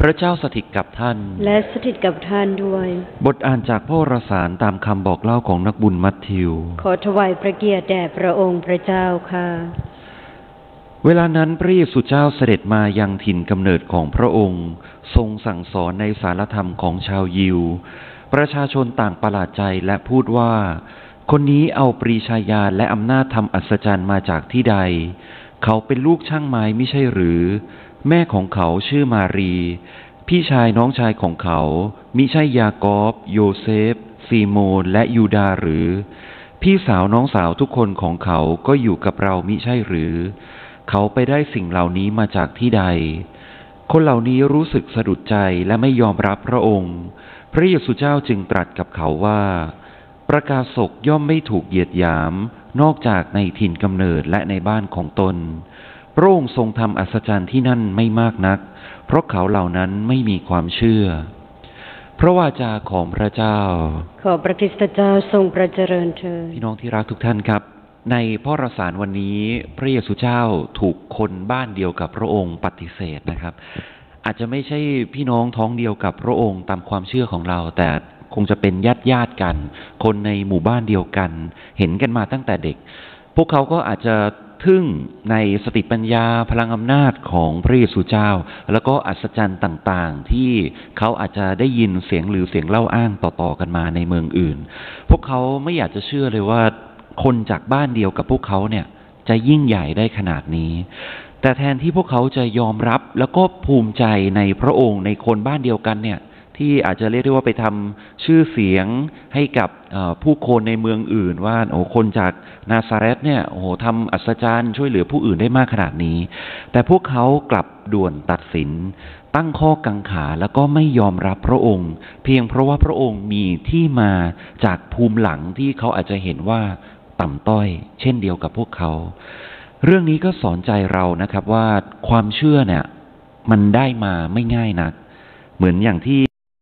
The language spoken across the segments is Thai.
ระเจ้าสถิตกับท่านและสถิตกับท่านด้วยบทอ่านจากพระวารสารตามคำบอกเล่าของนักบุญมัทธิวขอถวายพระเกียรติแด่พระองค์พระเจ้าค่ะเวลานั้นพระเยซูเจ้าเสด็จมายังถิ่นกำเนิดของพระองค์ทรงสั่งสอนในสารธรรมของชาวยิวประชาชนต่างประหลาดใจและพูดว่าคนนี้เอาปรีชาญาณและอำนาจทำอัศจรรย์มาจากที่ใดเขาเป็นลูกช่างไม้ไม่ใช่หรือแม่ของเขาชื่อมารีพี่ชายน้องชายของเขามิใช่ยากอบโยเซฟซีโมนและยูดาหรือพี่สาวน้องสาวทุกคนของเขาก็อยู่กับเรามิใช่หรือเขาไปได้สิ่งเหล่านี้มาจากที่ใดคนเหล่านี้รู้สึกสะดุดใจและไม่ยอมรับพระองค์พระเยซูเจ้าจึงตรัสกับเขาว่าประกาศกย่อมไม่ถูกเหยียดหยามนอกจากในถิ่นกำเนิดและในบ้านของตนพระองค์ทรงทำอัศจรรย์ที่นั่นไม่มากนักเพราะเขาเหล่านั้นไม่มีความเชื่อพระวาจาของพระเจ้าขอพระคริสตเจ้าทรงประเจริญเถิดพี่น้องที่รักทุกท่านครับในพระวารสารวันนี้พระเยซูเจ้าถูกคนบ้านเดียวกับพระองค์ปฏิเสธนะครับอาจจะไม่ใช่พี่น้องท้องเดียวกับพระองค์ตามความเชื่อของเราแต่คงจะเป็นญาติกันคนในหมู่บ้านเดียวกันเห็นกันมาตั้งแต่เด็กพวกเขาก็อาจจะทึ่งในสติปัญญาพลังอำนาจของพระเยซูเจ้าแล้วก็อัศจรรย์ต่างๆที่เขาอาจจะได้ยินเสียงหรือเสียงเล่าอ้างต่อๆกันมาในเมืองอื่นพวกเขาไม่อยากจะเชื่อเลยว่าคนจากบ้านเดียวกับพวกเขาเนี่ยจะยิ่งใหญ่ได้ขนาดนี้แต่แทนที่พวกเขาจะยอมรับแล้วก็ภูมิใจในพระองค์ในคนบ้านเดียวกันเนี่ยที่อาจจะเรียกได้ว่าไปทำชื่อเสียงให้กับผู้คนในเมืองอื่นว่าโอ้คนจากนาซาเรตเนี่ยโอ้ทำอัศจรรย์ช่วยเหลือผู้อื่นได้มากขนาดนี้แต่พวกเขากลับด่วนตัดสินตั้งข้อกังขาแล้วก็ไม่ยอมรับพระองค์เพียงเพราะว่าพระองค์มีที่มาจากภูมิหลังที่เขาอาจจะเห็นว่าต่ำต้อยเช่นเดียวกับพวกเขาเรื่องนี้ก็สอนใจเรานะครับว่าความเชื่อเนี่ยมันได้มาไม่ง่ายนักเหมือนอย่างที่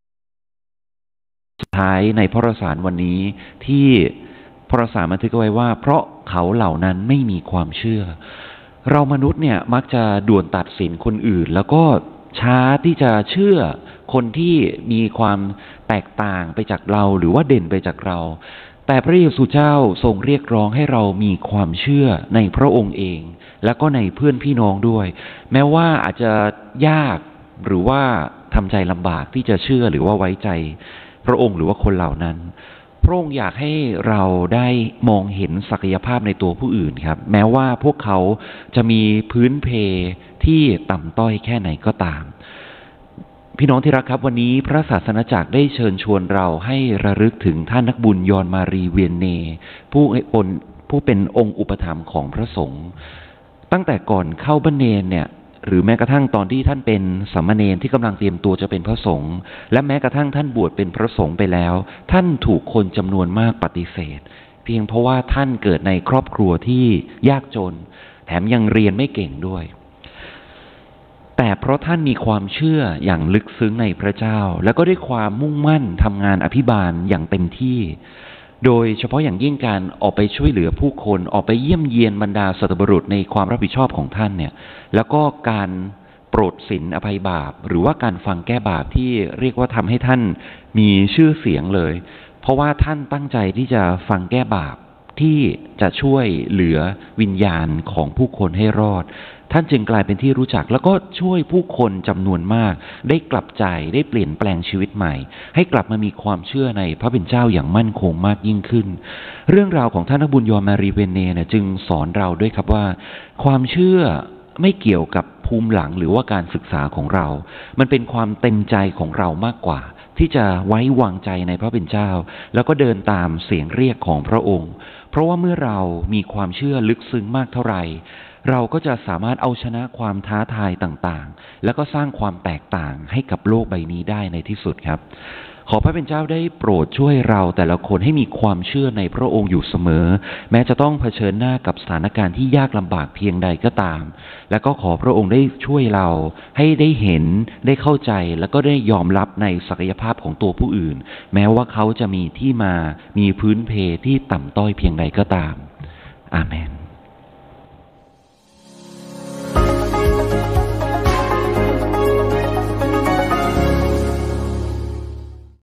สุดท้ายในพระวารสารวันนี้ที่พระวารสารบันทึกเอาไว้ว่าเพราะเขาเหล่านั้นไม่มีความเชื่อเรามนุษย์เนี่ยมักจะด่วนตัดสินคนอื่นแล้วก็ช้าที่จะเชื่อคนที่มีความแตกต่างไปจากเราหรือว่าเด่นไปจากเราแต่พระเยซูเจ้าทรงเรียกร้องให้เรามีความเชื่อในพระองค์เองแล้วก็ในเพื่อนพี่น้องด้วยแม้ว่าอาจจะยากหรือว่าทำใจลำบากที่จะเชื่อหรือว่าไว้ใจพระองค์หรือว่าคนเหล่านั้นพระองค์อยากให้เราได้มองเห็นศักยภาพในตัวผู้อื่นครับแม้ว่าพวกเขาจะมีพื้นเพที่ต่ำต้อยแค่ไหนก็ตามพี่น้องที่รักครับวันนี้พระศาสนจักรได้เชิญชวนเราให้ระลึกถึงท่านนักบุญยอนมารีเวียนเนผู้เป็นองค์อุปถัมภ์ของพระสงฆ์ตั้งแต่ก่อนเข้าบรรเนรเนี่ยหรือแม้กระทั่งตอนที่ท่านเป็นสามเณรที่กำลังเตรียมตัวจะเป็นพระสงฆ์และแม้กระทั่งท่านบวชเป็นพระสงฆ์ไปแล้วท่านถูกคนจำนวนมากปฏิเสธเพียงเพราะว่าท่านเกิดในครอบครัวที่ยากจนแถมยังเรียนไม่เก่งด้วยแต่เพราะท่านมีความเชื่ออย่างลึกซึ้งในพระเจ้าแล้วก็ด้วยความมุ่งมั่นทำงานอภิบาลอย่างเต็มที่โดยเฉพาะอย่างยิ่งการออกไปช่วยเหลือผู้คนออกไปเยี่ยมเยียนบรรดาสัตบุรุษในความรับผิดชอบของท่านเนี่ยแล้วก็การโปรดศีลอภัยบาปหรือว่าการฟังแก้บาปที่เรียกว่าทำให้ท่านมีชื่อเสียงเลยเพราะว่าท่านตั้งใจที่จะฟังแก้บาปที่จะช่วยเหลือวิญญาณของผู้คนให้รอดท่านจึงกลายเป็นที่รู้จักแล้วก็ช่วยผู้คนจำนวนมากได้กลับใจได้เปลี่ยนแปลงชีวิตใหม่ให้กลับมามีความเชื่อในพระเป็นเจ้าอย่างมั่นคงมากยิ่งขึ้นเรื่องราวของท่านนักบุญยอนมารีเวเนเนี่ยจึงสอนเราด้วยครับว่าความเชื่อไม่เกี่ยวกับภูมิหลังหรือว่าการศึกษาของเรามันเป็นความเต็มใจของเรามากกว่าที่จะไว้วางใจในพระเป็นเจ้าแล้วก็เดินตามเสียงเรียกของพระองค์เพราะว่าเมื่อเรามีความเชื่อลึกซึ้งมากเท่าไหร่เราก็จะสามารถเอาชนะความท้าทายต่างๆแล้วก็สร้างความแตกต่างให้กับโลกใบนี้ได้ในที่สุดครับขอพระเป็นเจ้าได้โปรดช่วยเราแต่ละคนให้มีความเชื่อในพระองค์อยู่เสมอแม้จะต้องเผชิญหน้ากับสถานการณ์ที่ยากลำบากเพียงใดก็ตามและก็ขอพระองค์ได้ช่วยเราให้ได้เห็นได้เข้าใจแล้วก็ได้ยอมรับในศักยภาพของตัวผู้อื่นแม้ว่าเขาจะมีที่มามีพื้นเพที่ต่ำต้อยเพียงใดก็ตามอาเมน